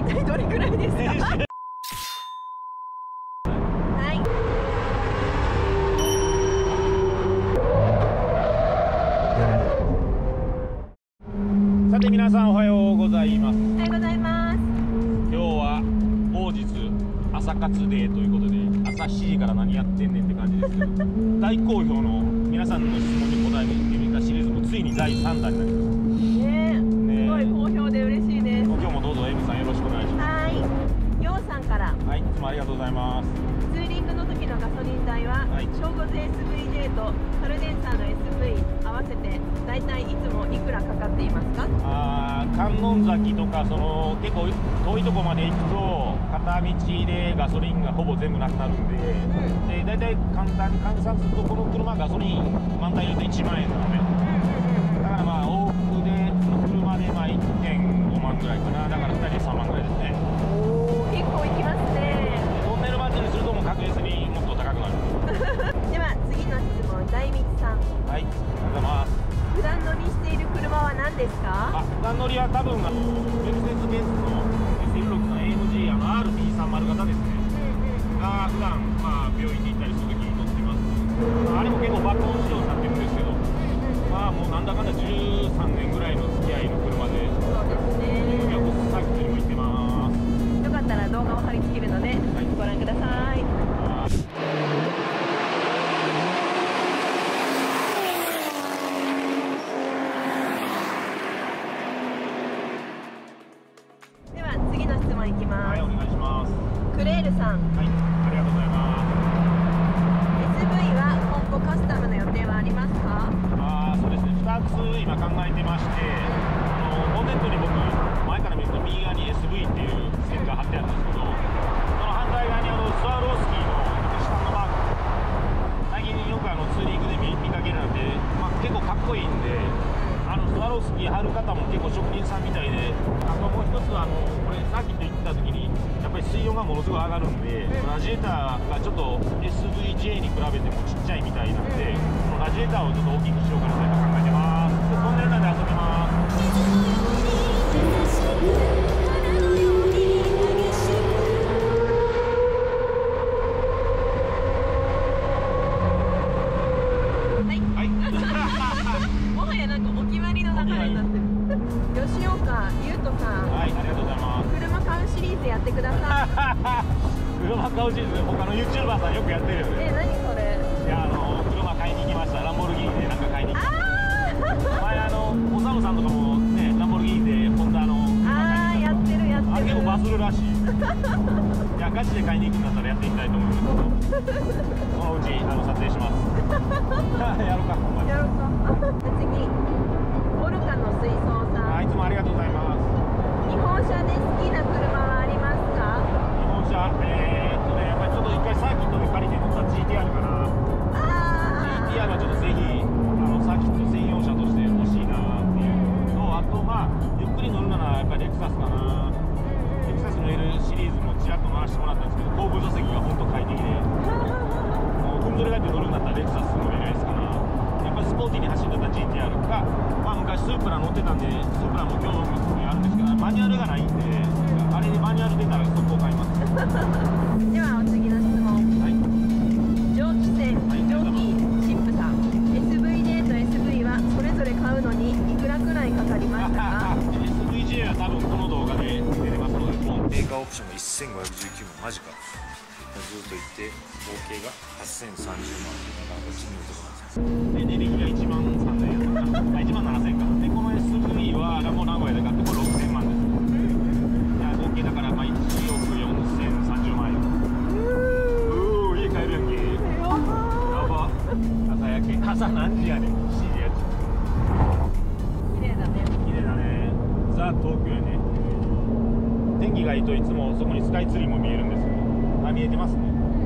体どれくらいですか？はい。 さて皆さんおはようございます。 おはようございます。 今日は某日朝活デーということで、朝7時から何やってんねんって感じですけど大好評の皆さんの質問に答えてみたシリーズもついに第3弾になりましたね。すごい好評で嬉しいです。 今日もどうぞエミさんよろしくお願いします。 はい。ようさんから、 はい、いつもありがとうございます。 ツーリングの時のガソリン代は、 はい、 正午税 SVJ とカルデンサーの SV 合わせてだいたいいつもいくらかかっていますか？ 観音崎とか結構遠いとこまで行くと片道でガソリンがほぼ全部なくなるんで、でだいたい簡単に換算するとこの車ガソリン満タン入れると1万円なのね。だからまあ往復で車でまあ 1.5 万ぐらいかな。だから2人で3万ぐらいですね。 おお、結構行きますね。 トンネルマッチにするともう確実にもっと高くなるでは次の質問、大道さん。 はい、ありがとうございます。 普段乗りしている車は何ですか？ 普段乗りは多分メルセデス・ベンツの SL6 の AMG RT30 型ですね。が普段まあ病院に行ったりするときに乗ってます。あれも結構爆音仕様になってるんですけど、まあもうなんだかんだ13年ぐらいの付き合いの車で、 そうですね。 よくサーキットにも行ってます。 よかったら動画を貼り付けるので、ご覧ください。では次の質問いきます。 はい、お願いします。 クレールさん。 はい、ありがとうございます。 SV は今後カスタムの予定はありますか？ そうですね、2つ今考えてまして、ボンネットに僕前から見ると右側に SV っていう線が貼ってあるんですけど、その反対側にスワロースキーの下のマーク、最近よくツーリングで見かけるなんて、結構かっこいいんで、スワロースキー貼る方も結構職人さんみたいで、あともう一つはこれサーキット行った時にやっぱり水温がものすごい上がるんで、ラジエーターがちょっと SVJ に比べてもちっちゃいみたいなんで、そのラジエーターをちょっと大きくしようかなと今考えてます。でトンネル内で遊びます。 もはやなんかお決まりの流れになってる。吉岡優斗さん。 はい、ありがとうございます。 車買うシリーズやってください。 車買うシリーズ、他の YouTuber さんよくやってるよね。 何それ？ いや、車買いに行きました。ランボルギーニでなんか買いに行きました。前オサムさんとかもね、ランボルギーニでホンダのやってるやってる。 あれ結構バズるらしい。いや、ガチで買いに行くんだったらやっていきたいと思うんですけど、そのうち撮影します。やろうか。 やろうか。次、オルカの水槽さん。 いつもありがとうございます。 日本車で好きな車はありますか？ 日本車、やっぱりちょっと一回サーキットで借りて乗った GTR かな。GTR はちょっとぜひサーキット専用車として欲しいなっていうのと、あとゆっくり乗るならやっぱりレクサスかな。レクサスの L シリーズもちらっと回してもらったんですけど、後部座席が本当快適で、もうふんぞり返って乗るんだったらレクサス乗れないですかな。やっぱりスポーティーに走ってた GTR か、昔スープラ乗ってたんで、スープラも興味あるんですけど、マニュアルがないんで、あれでマニュアル出たら速攻買います。 ではお次の質問。蒸気船、蒸気シップさん。SVJ と SV はそれぞれ買うのにいくらくらいかかりましたか？ SVJ は多分この動画で出れますので、 メーカーオプションが1519万、マジか。ずっといって合計が8030万っていうのがこっちに言うところなんですよ。 で値引きが1万3000円かな。1万7000円か。でこの SV はラボ名古屋で買ってこれ6000万です。合計だから1億4030万円。家帰るやんけ。やば。朝焼け。朝何時やねん。7時やっちゃう。 綺麗だね。 綺麗だね。ザ・東京やね。天気がいいといつもそこにスカイツリーも見えるんですよ。見えてますね。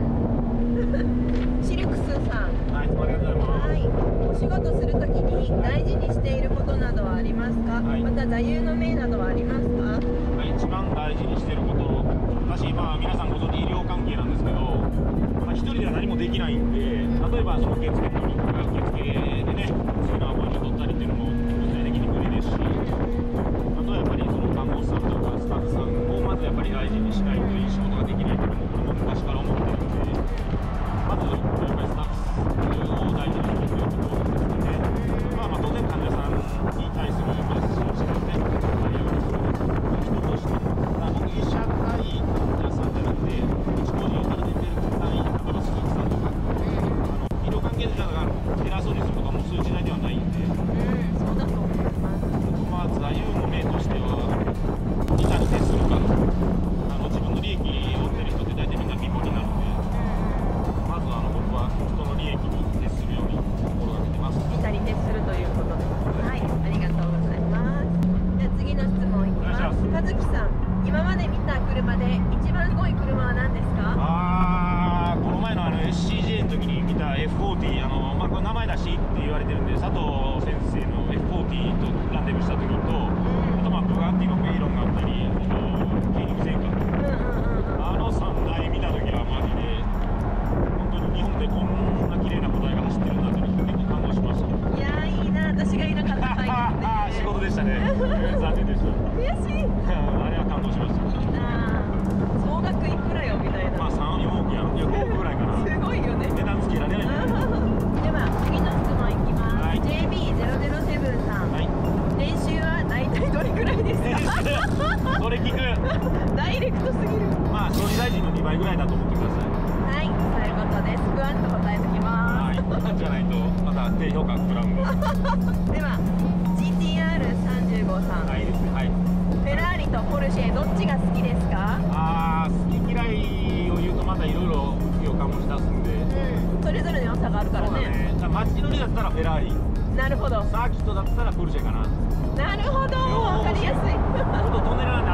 シルクスさん。 いつもありがとうございます。 お仕事するときに大事にしていることなどはありますか？また座右の銘などはありますか？ 一番大事にしていること、私皆さんご存知医療関係なんですけど、一人では何もできないんで、例えばその受付の人が受付でね、次のアポイント取ったりっていうのも物理的に無理ですし、あとはやっぱりその看護師さんとかスタッフさんをまずやっぱり和樹さん、今まで見た車で一番すごい車は何ですか？ この前のSCJ の時に見た F40、まあ、これ名前出しって言われてるんで、佐藤先生の F40 とランデブーした時と、あとまあブガッティのベイロンがあったり、あとケイニングセイカ、3台見た時はマジで本当に日本でこんな綺麗な個体が走ってるんだって結構感動しました。 いやー、いいな、私がいなかった回ですね。 仕事でしたね。残念でした。 悔しい。 あれは感動しました。 いいな、総額いくらよみたいな。 まあ3、4億やろ。いや、5億ぐらいかな。 すごいよね。 値段つけられない。 では次の質問いきます。 はい、 JB007 さん、はい、年収は大体どれくらいですか？ それ聞く。 ダイレクトすぎる。 まあ総理大臣の2倍ぐらいだと思ってください。 はい、そういうことです。ふわっと答えておきます。 はい、じゃないとまた低評価食らうんで。 では GTR35 さん、 はい、いいですね。はい。 フェラーリとポルシェどっちが好きですか？ 好き嫌いを言うとまたいろいろ好きを醸し出すんで、 それぞれの良さがあるからね。 街乗りだったらフェラーリ、 なるほど。 サーキットだったらポルシェかな。 なるほど、わかりやすい。 ちょっとトンネルなんで